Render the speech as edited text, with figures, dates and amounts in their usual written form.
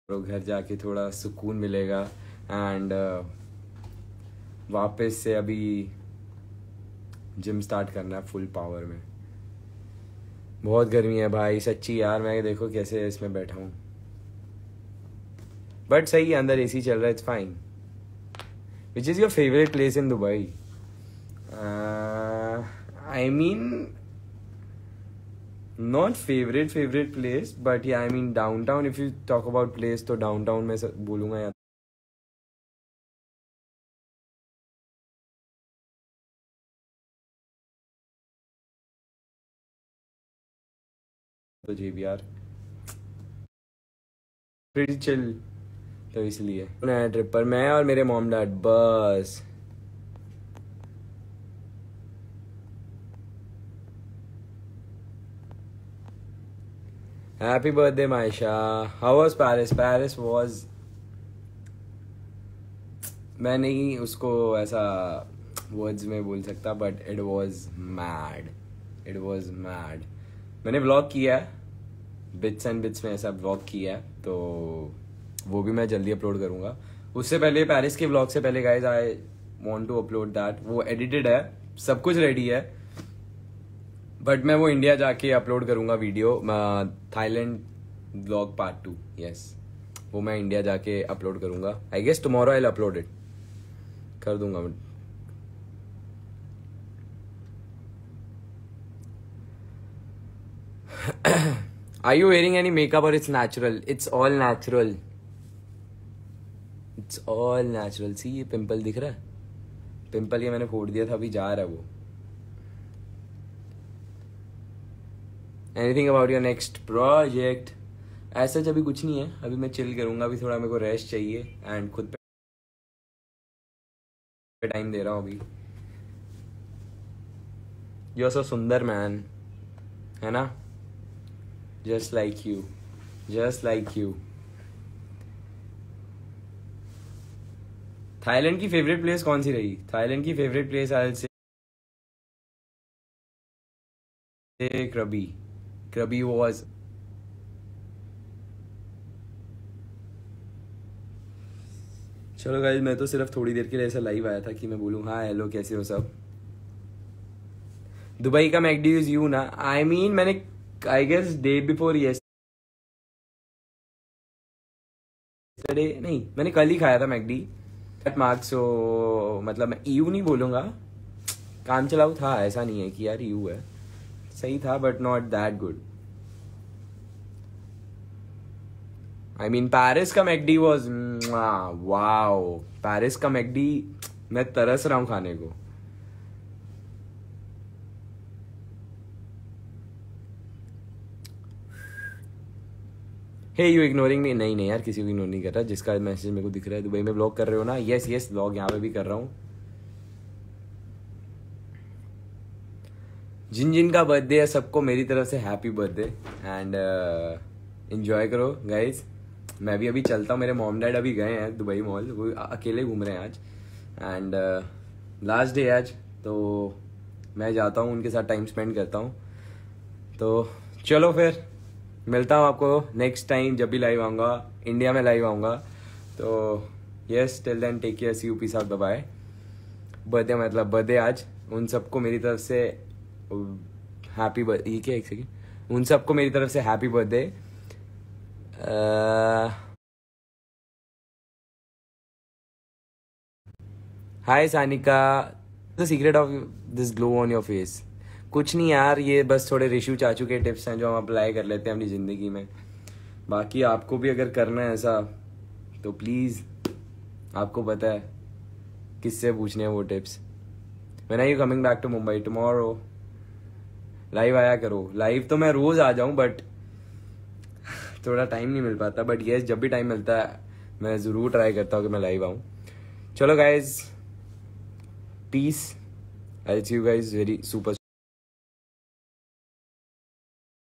घर जाके थोड़ा सुकून मिलेगा एंड वापस से अभी जिम स्टार्ट करना है फुल पावर में। बहुत गर्मी है भाई सच्ची यार, मैं देखो कैसे इसमें बैठा हूँ, बट सही है, अंदर एसी चल रहा है, it's fine. Which is your favourite place in Dubai? I mean not favourite place, but yeah I mean downtown. If you talk about place तो डाउनटाउन में बोलूँगा या तो JBR प्रीटी चिल, तो इसलिए नया ट्रिप पर मैं और मेरे मॉम डैड बस। Happy birthday Maisha, how was Paris? Paris was, मैं नहीं उसको ऐसा वर्ड्स में बोल सकता, but it was mad, it was mad. मैंने व्लॉग किया है, बिट्स एंड बिट्स में ऐसा व्लॉग किया है, तो वो भी मैं जल्दी अपलोड करूंगा। उससे पहले पेरिस के व्लॉग से पहले guys I want to upload that, वो एडिटेड है, सब कुछ रेडी है, बट मैं वो इंडिया जाके अपलोड करूंगा video. Thailand vlog part 2, yes, वो मैं इंडिया जाके अपलोड करूंगा। I guess tomorrow I will upload it, कर दूंगा मैं। Are you wearing any makeup or it's natural? It's all natural. It's all natural. See ये पिंपल दिख रहा है, पिंपल ये मैंने फोड़ दिया था, अभी जा रहा है वो। Anything about your next project? ऐसा अभी कुछ नहीं है, अभी मैं चिल करूंगा, अभी थोड़ा मेरे को रेस्ट चाहिए एंड खुद पे टाइम दे रहा हूँ अभी। यू आर सो सुंदर मैन, है ना? Just like you, just like you. Thailand की फेवरेट प्लेस कौन सी रही? थाईलैंड की favourite place I will say क्रबी। क्रबी was, चलो गाइस, मैं तो सिर्फ थोड़ी देर के लिए ऐसा लाइव आया था कि मैं बोलूँ हाँ हेलो कैसे हो सब। दुबई का मैकडी इज यू ना? आई मीन मैंने I guess day before yesterday, नहीं मैंने कल ही खाया था मैकडी एट मार्क्स। सो मतलब मैं यू नहीं बोलूंगा, काम चलाऊ था, ऐसा नहीं है कि यार यू है, सही था but not that good. I mean Paris का मैकडी वॉज वाओ, पेरिस का मैकडी मैं तरस रहा हूँ खाने को। Hey you ignoring me? नहीं यार, किसी को इग्नोर नहीं कर रहा, जिसका मैसेज मेरे को दिख रहा है। दुबई में ब्लॉग कर रहे हो ना? यस यस, ब्लॉग यहाँ पे भी कर रहा हूँ। जिन जिन का बर्थडे है सबको मेरी तरफ से हैप्पी बर्थडे एंड एंजॉय करो गाइज। मैं भी अभी चलता हूँ, मेरे मॉम डैड अभी गए हैं दुबई मॉल, वो अकेले घूम रहे हैं आज एंड लास्ट डे आज, तो मैं जाता हूँ उनके साथ टाइम स्पेंड करता हूँ। तो चलो फिर मिलता हूँ आपको नेक्स्ट टाइम जब भी लाइव आऊँगा, इंडिया में लाइव आऊँगा। तो yes, till then take care, see you, peace out, bye bye. Birthday मतलब बर्थडे आज, उन सबको मेरी तरफ से हैप्पी बर्थडे। ये क्या, एक सेकेंड, उन सबको मेरी तरफ से happy birthday. Hi Sanika, the secret of this glow on your face? कुछ नहीं यार, ये बस थोड़े ऋषु चाचू के टिप्स हैं जो हम अप्लाई कर लेते हैं अपनी ज़िंदगी में। बाकी आपको भी अगर करना है ऐसा तो प्लीज़, आपको पता है किससे पूछने हैं वो tips. When are you coming back to Mumbai? Tomorrow live आया करो। लाइव तो मैं रोज़ आ जाऊँ बट थोड़ा टाइम नहीं मिल पाता, बट यस जब भी टाइम मिलता है मैं ज़रूर ट्राई करता हूँ कि मैं लाइव आऊँ। चलो guys, peace, I see you guys very super.